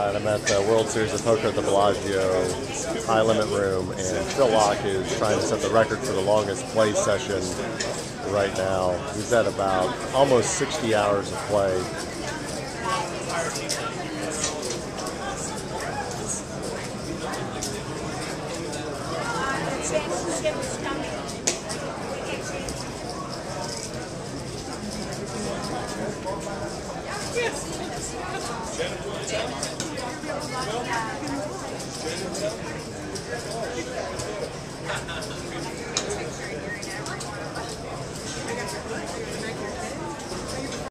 Alright, I'm at the World Series of Poker at the Bellagio high limit room, and Phil Laak is trying to set the record for the longest play session right now. He's at about almost 60 hours of play.